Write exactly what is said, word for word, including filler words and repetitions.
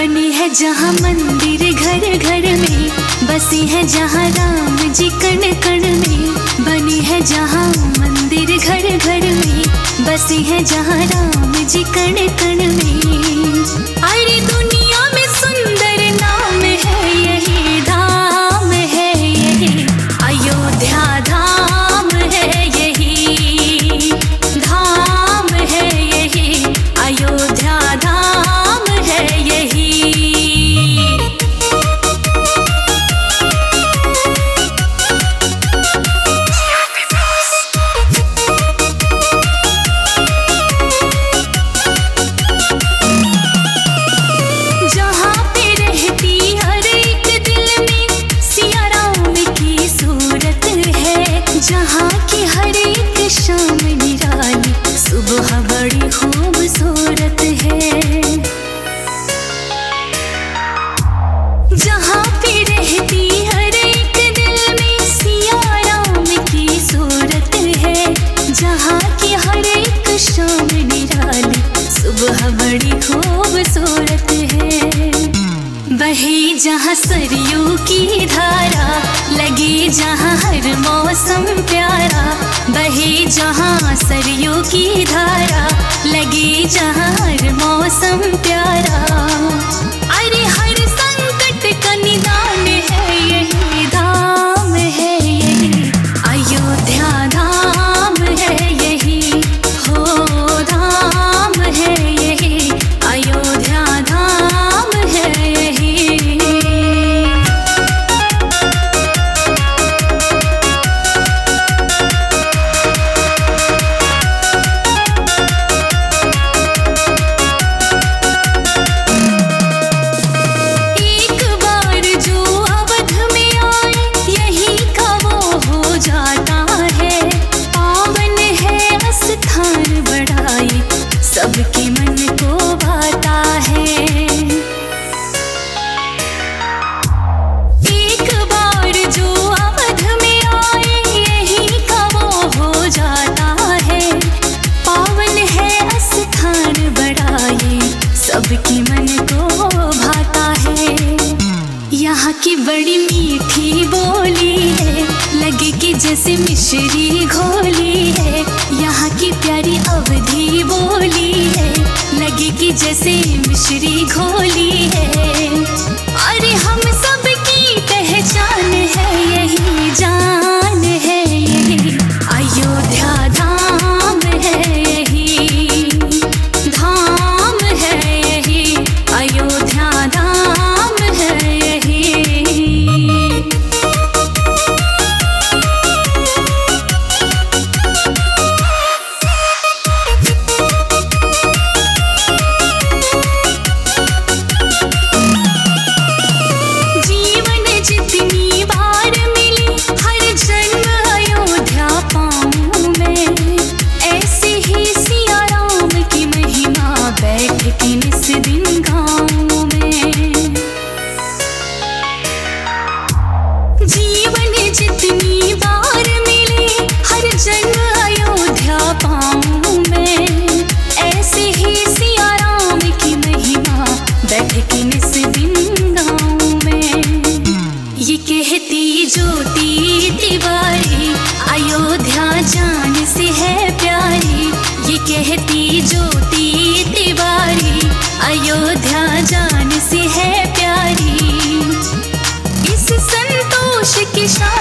बने हैं जहाँ मंदिर घर घर में, बसे हैं जहाँ राम जी कण कण में। बने हैं जहाँ मंदिर घर घर में, बसे हैं जहाँ राम जी कण कण में। अरे दुनिया में सुंदर नाम है यही, धाम है यही, अयोध्या धाम है यही, धाम है यही, अयोध्या धाम है यही। जहाँ की हर एक शाम निराली, सुबह बड़ी खूबसूरत है। जहाँ पे रहती हर एक दिल में सिया राम की सूरत है। जहाँ की हर एक शाम निराली, सुबह बड़ी खूबसूरत है। बहे जहाँ सरयू की धारा, लगे जहाँ हर मौसम प्यारा। बहे जहाँ सरयू की धारा, लगे जहाँ हर मौसम प्यारा। अरे हर संकट का निदान है यही, धाम है यही, अयोध्या धाम है यही, हो धाम है यही, अयोध्या धाम है यही। सबके मन को भाता है। एक बार जो अवध में आए, यही का वो हो जाता है। पावन है स्थान बड़ा ये, सबके मन को भाता है। यहाँ की बड़ी मीठी बोली है, लगे कि जैसे मिश्री घोली है। यहाँ की प्यारी अवधी बोली है, लगे कि जैसे मिश्री घोली है। अरे हम सब की पहचान है यही, जान है यही, अयोध्या धाम है यही, धाम है यही, अयोध्या धाम है यही। ज्योति तिवारी, अयोध्या जान से है प्यारी। ये कहती ज्योति तिवारी, अयोध्या जान से है प्यारी। इस संतोष की